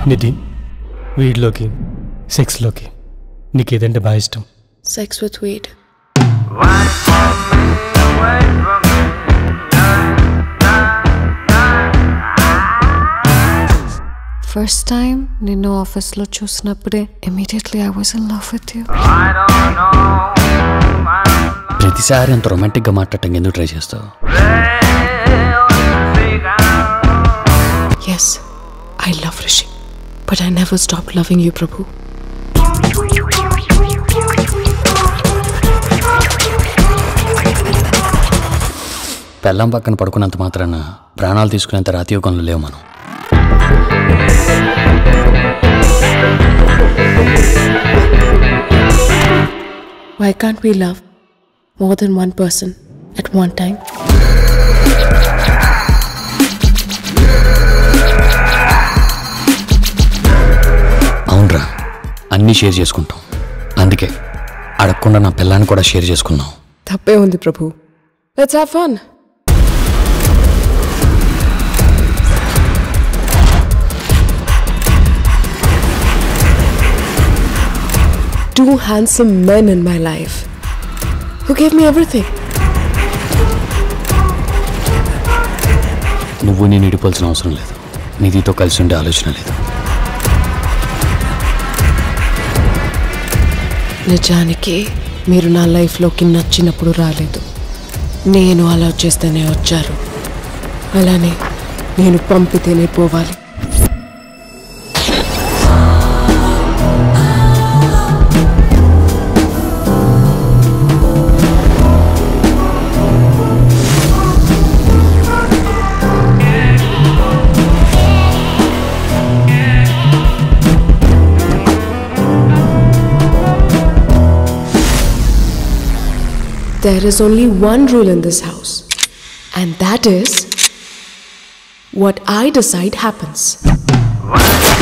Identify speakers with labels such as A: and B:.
A: నిధి, వీడిలోకి సెక్స్లోకి నీకేదంటే బాగా ఇష్టం?
B: Sex with weed. First time నిన్ను ఆఫీస్లో చూసినప్పుడే immediately I was in love with you.
C: ప్రతిసారి అంత రొమాంటిక్గా మాట్లాడటం ఎందుకు ట్రై చేస్తావు?
B: Yes, I love Rishi, but I never stopped loving you, Prabhu.
C: పెళ్ళాం పక్కన పడుకున్నంత మాత్రాన ప్రాణాలు తీసుకునేంత రాతియోగంలో లేవు మనం.
B: Why can't we love more than one person at one time?
C: అవునరా, అన్నీ షేర్ చేసుకుంటాం. అందుకే అడగకుండా నా పిల్లాన్ని కూడా షేర్ చేసుకున్నాం.
B: తప్పే ఉంది ప్రభు. Let's have fun. Two handsome men in my life who gave me everything.
C: నువ్వు నేను ఇడిపోవాల్సిన అవసరం లేదు. నిధితో కలిసి ఉండే ఆలోచన లేదు.
B: నిజానికి మీరు నా లైఫ్లోకి నచ్చినప్పుడు రాలేదు. నేను అలా చేస్తేనే వచ్చారు. అలానే నేను పంపితేనే పోవాలి. There is only one rule in this house, and that is what I decide happens.